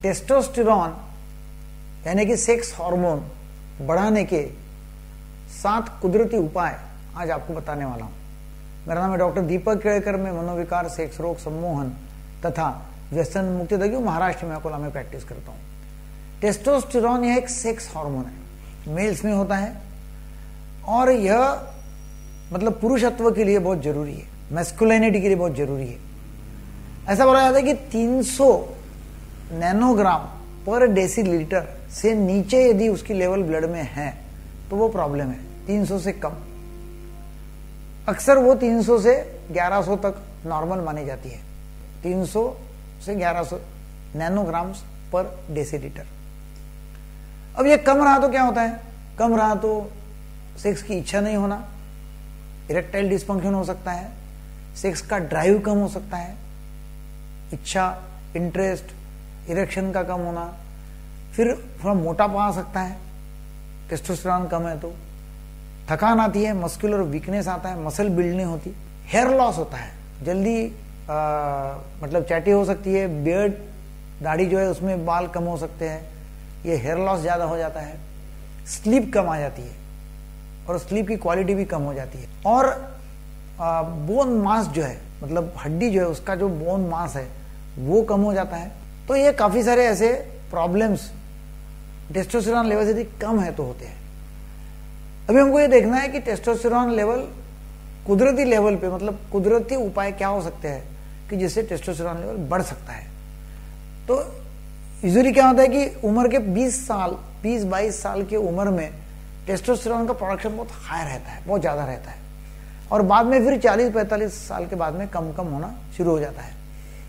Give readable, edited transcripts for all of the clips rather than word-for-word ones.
Testosterone यानी कि sex hormone बढ़ाने के 7 कुदरती उपाय आज आपको बताने वाला हूं। मेरा नाम है डॉक्टर दीपक केड़कर। मैं मनोविकार, सेक्स रोग, सम्मोहन तथा व्यसन मुक्ति तज्ञ महाराष्ट्र में अकोला में प्रैक्टिस करता हूं। टेस्टोस्टेरॉन यह एक सेक्स हार्मोन है, मेल्स में होता है और यह मतलब पुरुषत्व के लिए बहुत जरूरी है, मैस्कुलिनिटी के लिए बहुत जरूरी है। ऐसा बोला जाता है कि 300 नैनोग्राम पर डेसीलीटर से नीचे यदि उसकी लेवल ब्लड में है तो वो प्रॉब्लम है। 300 से कम, अक्सर वो 300 से 1100 तक नॉर्मल मानी जाती है। 300 से 1100 नैनोग्राम्स पर डेसीलीटर। अब ये कम रहा तो क्या होता है? कम रहा तो सेक्स की इच्छा नहीं होना, इरेक्टाइल डिस्फंक्शन हो सकता है, सेक्स का ड्राइव कम हो सकता है, इच्छा, इंटरेस्ट, इरेक्शन का कम होना, फिर थोड़ा मोटापा आ सकता है, टेस्टोस्टेरॉन कम है तो थकान आती है, मस्कुलर वीकनेस आता है, मसल बिल्ड नहीं होती, हेयर लॉस होता है, जल्दी मतलब चैटी हो सकती है, बियर्ड दाढ़ी जो है उसमें बाल कम हो सकते हैं, ये हेयर लॉस ज्यादा हो जाता है, स्लीप कम आ जाती है और स्लीप की क्वालिटी भी कम हो जाती है, और बोन मास जो है मतलब हड्डी जो है उसका जो बोन मास है वो कम हो जाता है। तो ये काफी सारे ऐसे प्रॉब्लम्स टेस्टोस्टेरॉन लेवल यदि कम है तो होते हैं। अभी हमको ये देखना है कि टेस्टोस्टेरॉन लेवल कुदरती लेवल पे मतलब कुदरती उपाय क्या हो सकते हैं कि जिससे टेस्टोस्टेरॉन लेवल बढ़ सकता है। तो यूजुअली क्या होता है कि उम्र के 20-22 साल की उम्र में टेस्टोस्टेरॉन का प्रोडक्शन बहुत हाई रहता है, बहुत ज्यादा रहता है, और बाद में फिर 40-45 साल के बाद में कम होना शुरू हो जाता है।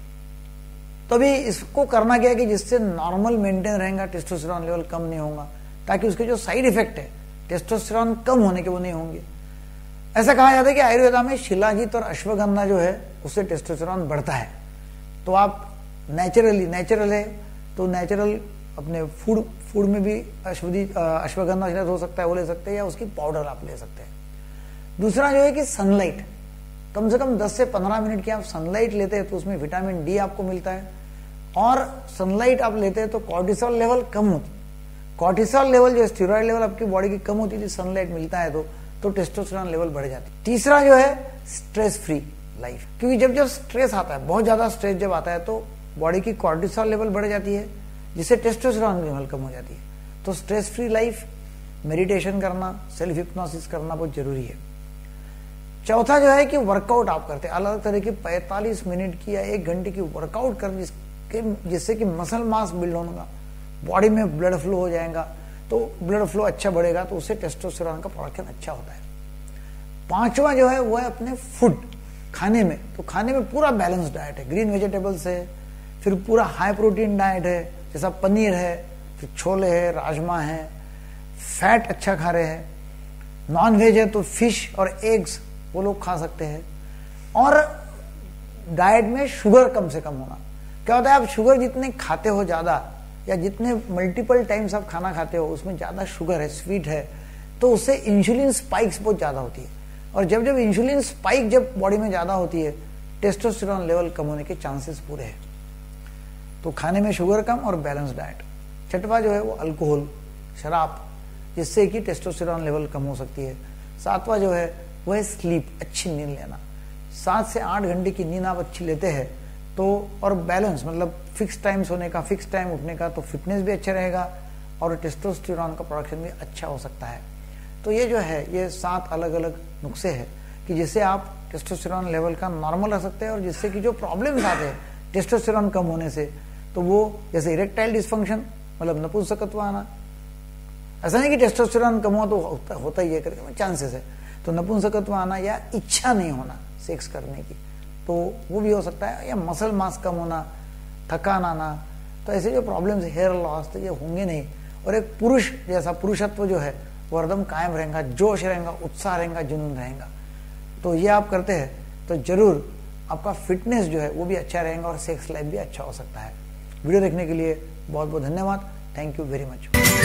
तो अभी इसको करना क्या है कि जिससे नॉर्मल मेंटेन रहेगा, टेस्टोस्टेरॉन लेवल कम नहीं होगा, ताकि उसके जो साइड इफेक्ट है टेस्टोस्टेरॉन कम होने के वो नहीं होंगे। ऐसा कहा जाता है कि आयुर्वेदा में शिलाजीत और अश्वगंधा जो है उससे टेस्टोस्टेरॉन बढ़ता है। तो आप नेचुरल है तो नेचुरल अपने फूड में भी अश्वगंधा हो सकता है, वो ले सकते हैं, या उसकी पाउडर आप ले सकते हैं। दूसरा जो है कि सनलाइट, कम से कम 10 से 15 मिनट की आप सनलाइट लेते हैं तो उसमें विटामिन डी आपको मिलता है, और सनलाइट आप लेते हैं तो कॉर्टिसोल लेवल कम होती है। कॉर्टिसोल लेवल जो स्टेरॉइड लेवल आपकी बॉडी की कम होती है, सनलाइट मिलता है तो टेस्टोस्टेरॉन लेवल बढ़ जाती है। तीसरा जो है स्ट्रेस फ्री लाइफ, क्योंकि जब स्ट्रेस आता है, बहुत ज्यादा स्ट्रेस जब आता है तो बॉडी की कॉर्टिसोल लेवल बढ़ जाती है, जिससे टेस्टोस्टेरॉन लेवल कम हो जाती है। तो स्ट्रेस फ्री लाइफ, मेडिटेशन करना, सेल्फ हिप्नोसिस करना बहुत जरूरी है। चौथा जो है कि वर्कआउट आप करते हैं, अलग तरह की 45 मिनट की या 1 घंटे की वर्कआउट कर जिससे कि मसल मास बिल्ड होगा, बॉडी में ब्लड फ्लो हो जाएगा, तो ब्लड फ्लो अच्छा बढ़ेगा तो उससे टेस्टोस्टेरॉन का प्रोडक्शन अच्छा होता है। पांचवा जो है वो है अपने फूड, खाने में। तो खाने में पूरा बैलेंस डाइट है, ग्रीन वेजिटेबल्स है, फिर पूरा हाई प्रोटीन डाइट है, जैसा पनीर है, फिर छोले है, राजमा है, फैट अच्छा खा रहे हैं। नॉन वेज है तो फिश और एग्स वो लोग खा सकते हैं। और डाइट में शुगर कम से कम होना। क्या होता है, आप शुगर जितने खाते हो ज्यादा, या जितने मल्टीपल टाइम्स आप खाना खाते हो उसमें ज्यादा शुगर है, स्वीट है, तो उससे इंसुलिन स्पाइक्स बहुत ज्यादा होती है, और जब इंसुलिन स्पाइक जब बॉडी में ज्यादा होती है, टेस्टोस्टेरॉन लेवल कम होने के चांसेस पूरे हैं। तो खाने में शुगर कम और बैलेंस डाइट। छठवा जो है वो अल्कोहल, शराब, जिससे कि टेस्टोस्टेरॉन लेवल कम हो सकती है। सातवां जो है वो है स्लीप, अच्छी नींद लेना। 7 से 8 घंटे की नींद आप अच्छी लेते हैं तो, और बैलेंस मतलब फिक्स टाइम सोने का, फिक्स टाइम उठने का, तो फिटनेस भी अच्छा रहेगा और टेस्टोस्टेरॉन का प्रोडक्शन भी अच्छा हो सकता है। तो ये जो है ये 7 अलग अलग नुस्खे हैं कि जिससे आप टेस्टोस्टेरॉन लेवल का नॉर्मल रख सकते हैं, और जिससे कि जो प्रॉब्लम्स आते हैं टेस्टोस्टेरॉन कम होने से, तो वो जैसे इरेक्टाइल डिस्फंक्शन मतलब नपुंसकत्व आना, ऐसा नहीं कि टेस्टोस्टेरॉन कम हो तो होता ही है करके चांसेस है, तो नपुंसकत्व आना या इच्छा नहीं होना सेक्स करने की, तो वो भी हो सकता है, या मसल मास कम होना, थकान आना, तो ऐसे जो प्रॉब्लम्स, हेयर लॉस, तो ये होंगे नहीं। और एक पुरुष जैसा पुरुषत्व जो है वो हरदम कायम रहेगा, जोश रहेगा, उत्साह रहेगा, जुनून रहेगा। तो ये आप करते हैं तो जरूर आपका फिटनेस जो है वो भी अच्छा रहेगा और सेक्स लाइफ भी अच्छा हो सकता है। वीडियो देखने के लिए बहुत बहुत धन्यवाद। Thank you very much.